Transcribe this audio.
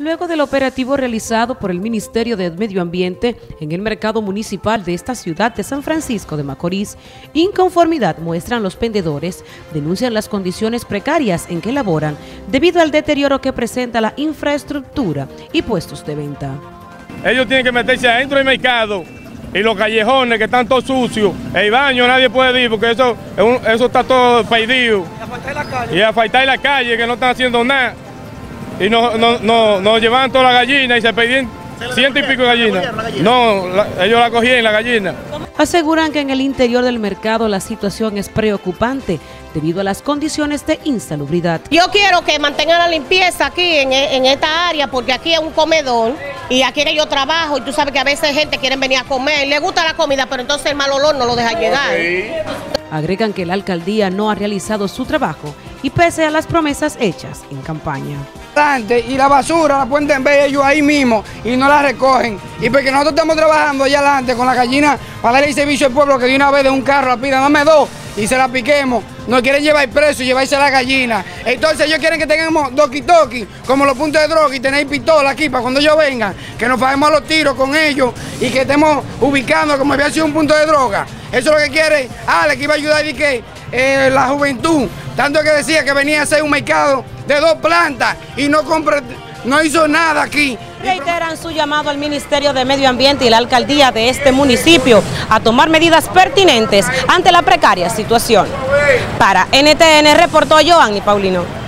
Luego del operativo realizado por el Ministerio de Medio Ambiente en el mercado municipal de esta ciudad de San Francisco de Macorís, inconformidad muestran los vendedores, denuncian las condiciones precarias en que laboran debido al deterioro que presenta la infraestructura y puestos de venta. Ellos tienen que meterse adentro del mercado y los callejones que están todos sucios, el baño nadie puede ir porque eso está todo perdido. Y asfaltar la calle que no están haciendo nada. Y nos llevaban toda la gallina y se pedían 100 y pico de gallinas. No, ellos la cogían la gallina. Aseguran que en el interior del mercado la situación es preocupante debido a las condiciones de insalubridad. Yo quiero que mantengan la limpieza aquí en esta área porque aquí es un comedor y aquí yo trabajo y tú sabes que a veces gente quiere venir a comer, le gusta la comida pero entonces el mal olor no lo deja llegar. Agregan que la alcaldía no ha realizado su trabajo y pese a las promesas hechas en campaña. Y la basura la pueden ver ellos ahí mismo y no la recogen. Y porque nosotros estamos trabajando allá adelante con la gallina para darle el servicio al pueblo que de una vez de un carro la pida, dame dos y se la piquemos. Nos quieren llevar preso y llevarse la gallina. Entonces ellos quieren que tengamos doki-toki, como los puntos de droga y tener pistola aquí para cuando ellos vengan, que nos paguemos a los tiros con ellos y que estemos ubicando como había sido un punto de droga. Eso es lo que quiere Ale, que iba a ayudar y que la juventud, tanto que decía que venía a hacer un mercado de 2 plantas y no hizo nada aquí. Reiteran su llamado al Ministerio de Medio Ambiente y la alcaldía de este municipio a tomar medidas pertinentes ante la precaria situación. Para NTN reportó Joanny Paulino.